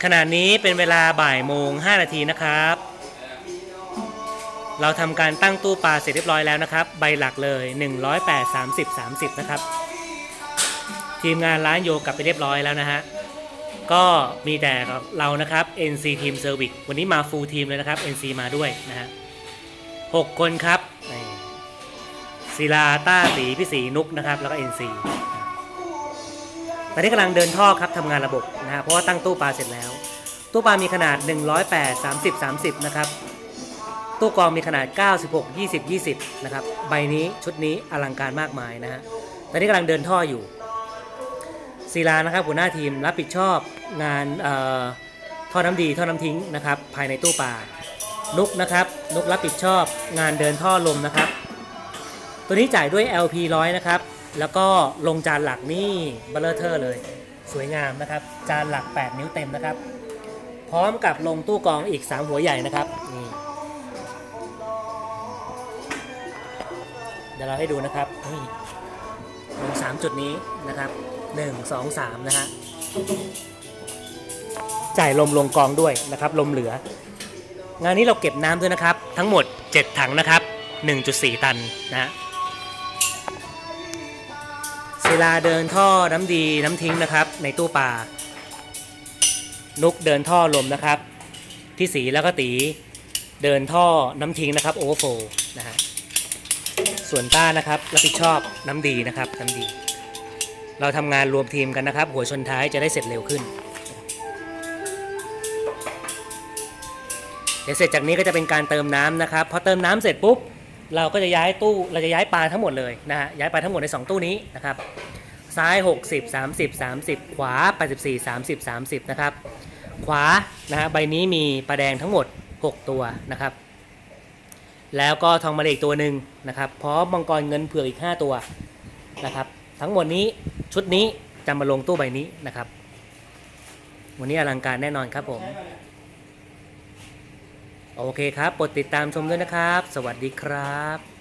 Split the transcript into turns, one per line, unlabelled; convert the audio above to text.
ขณะนี้เป็นเวลาบ่ายโมง5 นาทีนะครับเราทำการตั้งตู้ปลาเสร็จเรียบร้อยแล้วนะครับใบหลักเลย108 30 30นะครับทีมงานร้านโยกลับไปเรียบร้อยแล้วนะฮะก็มีแต่เรานะครับ NC Team Service วันนี้มา full team เลยนะครับ NC มาด้วยนะฮะ6 คนครับศิลาต้าสีพี่สีนุกนะครับแล้วก็ NC ตอนนี้กำลังเดินท่อครับทำงานระบบนะฮะเพราะว่าตั้งตู้ปลาเสร็จแล้วตู้ปลามีขนาด108 30 30นะครับตู้กรองมีขนาด96 20 20นะครับใบนี้ชุดนี้อลังการมากมายนะฮะตอนนี้กำลังเดินท่ออยู่ศิลานะครับหัวหน้าทีมรับผิดชอบงานท่อน้ำดีท่อน้ำทิ้งนะครับภายในตู้ปลานุกนะครับนุกรับผิดชอบงานเดินท่อลมนะครับตัวนี้จ่ายด้วย LP 100นะครับแล้วก็ลงจานหลักนี่เบลเลอร์เทอร์เลยสวยงามนะครับจานหลัก8 นิ้วเต็มนะครับพร้อมกับลงตู้กรองอีก3 หัวใหญ่นะครับนี่เดี๋ยวเราให้ดูนะครับนี่ลง3 จุดนี้นะครับ1 2 3นะฮะจ่ายลมลงกองด้วยนะครับลมเหลืองานนี้เราเก็บน้ำด้วยนะครับทั้งหมด7 ถังนะครับ 1.4 ตันนะฮะศิลาเดินท่อน้ำดีน้ำทิ้งนะครับในตู้ปลานุกเดินท่อลมนะครับพี่สีแล้วก็ตีเดินท่อน้ำทิ้งนะครับโอเวอร์โฟลนะฮะส่วนต้านะครับรับผิดชอบน้ำดีนะครับน้ำดีเราทำงานรวมทีมกันนะครับหัวชนท้ายจะได้เสร็จเร็วขึ้นเดี๋ยวเสร็จจากนี้ก็จะเป็นการเติมน้ำนะครับพอเติมน้ำเสร็จปุ๊บเราก็จะย้ายตู้เราจะย้ายปลาทั้งหมดเลยนะฮะย้ายปลาทั้งหมดใน2 ตู้นี้นะครับซ้าย60 30 30ขวา84 30 30นะครับขวานะฮะใบนี้มีปลาแดงทั้งหมด6 ตัวนะครับแล้วก็ทองมาเลอีกตัวหนึ่งนะครับพร้อมมังกรเงินเผือกอีก5 ตัวนะครับทั้งหมดนี้ชุดนี้จะมาลงตู้ใบนี้นะครับวันนี้อลังการแน่นอนครับผมโอเคครับโปรดติดตามชมด้วยนะครับสวัสดีครับ